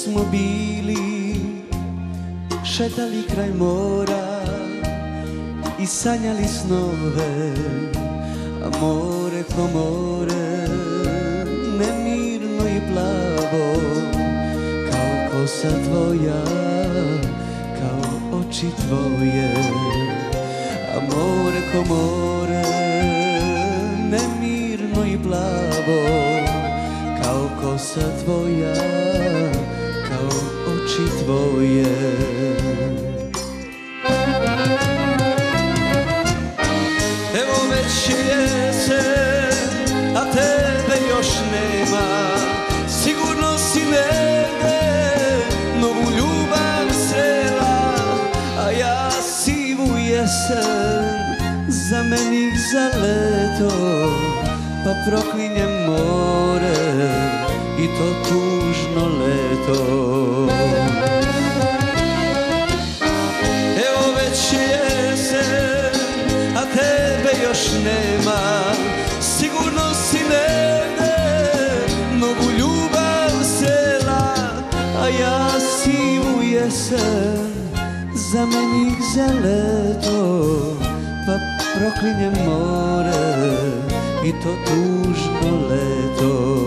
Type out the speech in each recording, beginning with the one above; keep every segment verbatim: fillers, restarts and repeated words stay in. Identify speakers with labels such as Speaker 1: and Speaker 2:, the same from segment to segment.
Speaker 1: smo bili šetali kraj mora i sanjali snove, a more ko more, nemirno i plavo, kao kosa tvoja, kao oči tvoje. A more ko more, nemirno i plavo, kao kosa tvoja, kao oči tvoje. Evo već je jesen, a tebe još nema, sigurno si negde novu ljubav srela, a ja sivu jesen zamenih za leto, pa proklinjem more i to tužno leto. Evo već je jesen, a tebe još nema, sigurno si negde novu ljubav srela, a ja sivu jesen zamenih za leto, pa proklinjem more i to tužno leto.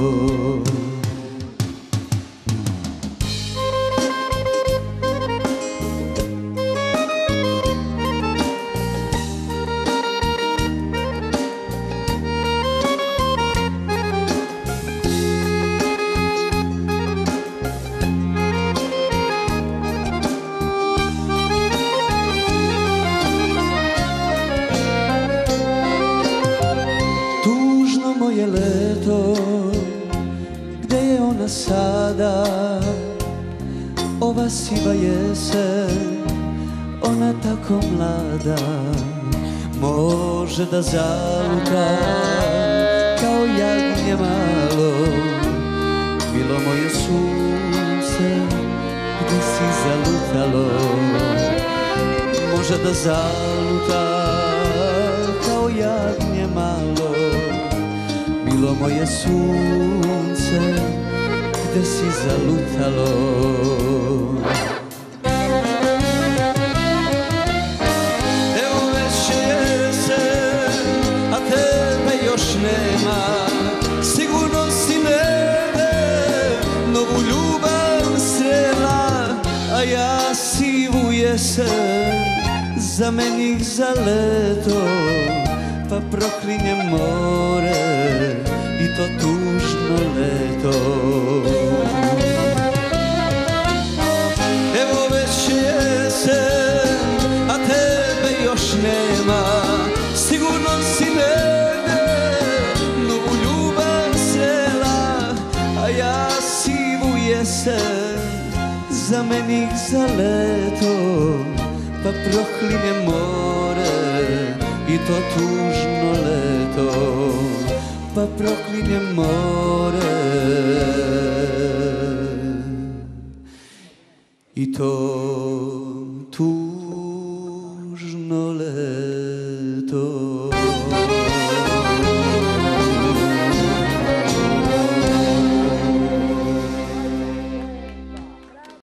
Speaker 1: Moje leto, gde je ona sada, ova siva jesen, ona tako mlada, može da zaluta kao jagnje malo. Bilo moje sunce, gde si zalutalo, može da zaluta kao jagnje malo. Bilo moje sunce, gde si zalutalo. Evo već je jesen, a tebe još nema, sigurno si negde novu ljubav srela, a ja sivu jesen zamenih za leto, pa proklinjem more i to tužno leto. Evo već je jesen, a tebe još nema, sigurno si negde novu ljubav srela, a ja sivu jesen zamenih za leto, pa proklinjem more i to tužno leto, pa proklinjem more i to tužno